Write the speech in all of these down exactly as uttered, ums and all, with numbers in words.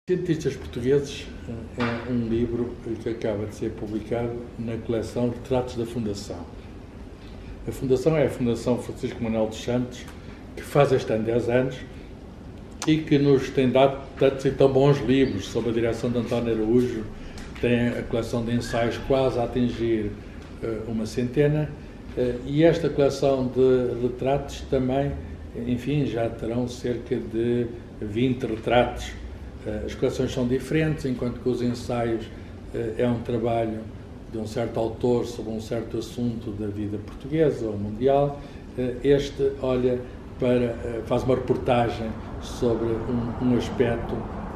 Cientistas Portugueses é um livro que acaba de ser publicado na coleção Retratos da Fundação. A Fundação é a Fundação Francisco Manuel dos Santos, que faz este ano dez anos e que nos tem dado tantos e tão bons livros sob a direção de António Araújo. Tem a coleção de ensaios quase a atingir uh, uma centena uh, e esta coleção de retratos também, enfim, já terão cerca de vinte retratos. As coleções são diferentes, enquanto que os ensaios é um trabalho de um certo autor sobre um certo assunto da vida portuguesa ou mundial. Este olha para, faz uma reportagem sobre um, um aspecto,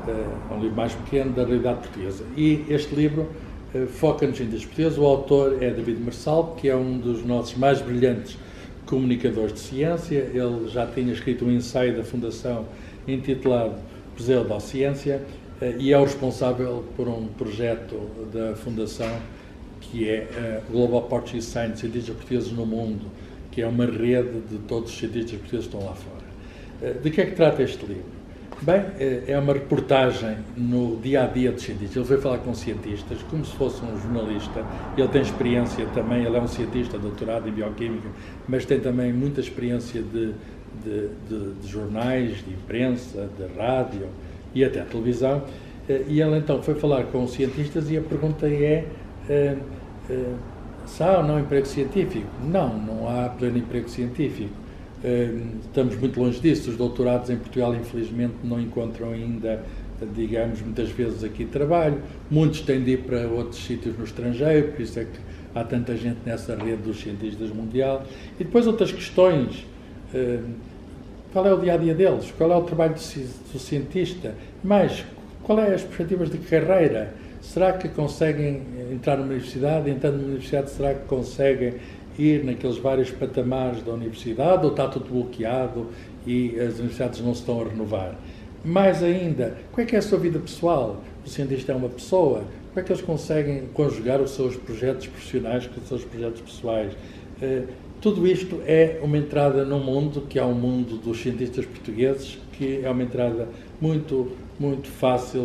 um livro mais pequeno, da realidade portuguesa. E este livro foca nos cientistas portugueses. O autor é David Marçal, que é um dos nossos mais brilhantes comunicadores de ciência. Ele já tinha escrito um ensaio da Fundação intitulado Pseudociência e é o responsável por um projeto da Fundação que é a Global Portuguese Science, Cientistas Portugueses no Mundo, que é uma rede de todos os cientistas portugueses que estão lá fora. De que é que trata este livro? Bem, é uma reportagem no dia-a-dia dos cientistas. Ele veio falar com cientistas como se fosse um jornalista. Ele tem experiência também, ele é um cientista doutorado em bioquímica, mas tem também muita experiência de De, de, de jornais, de imprensa, de rádio e até televisão, e ele então foi falar com os cientistas e a pergunta é uh, uh, se há ou não emprego científico? Não, não há pleno emprego científico. Uh, estamos muito longe disso. Os doutorados em Portugal, infelizmente, não encontram ainda, digamos, muitas vezes aqui trabalho. Muitos têm de ir para outros sítios no estrangeiro, por isso é que há tanta gente nessa rede dos cientistas mundial. E depois outras questões. Uh, qual é o dia-a-dia deles? Qual é o trabalho do, do cientista? Mas, qual é as perspectivas de carreira? Será que conseguem entrar numa universidade? Entrando numa universidade, será que conseguem ir naqueles vários patamares da universidade? Ou está tudo bloqueado e as universidades não se estão a renovar? Mais ainda, qual é que é a sua vida pessoal? O cientista é uma pessoa. Como é que eles conseguem conjugar os seus projetos profissionais com os seus projetos pessoais? Uh, Tudo isto é uma entrada num mundo que é um mundo dos cientistas portugueses, que é uma entrada muito, muito fácil,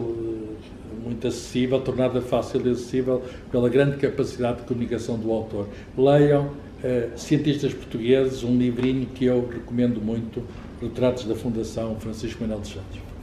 muito acessível, tornada fácil e acessível pela grande capacidade de comunicação do autor. Leiam uh, Cientistas Portugueses, um livrinho que eu recomendo muito, Retratos da Fundação Francisco Manuel dos Santos.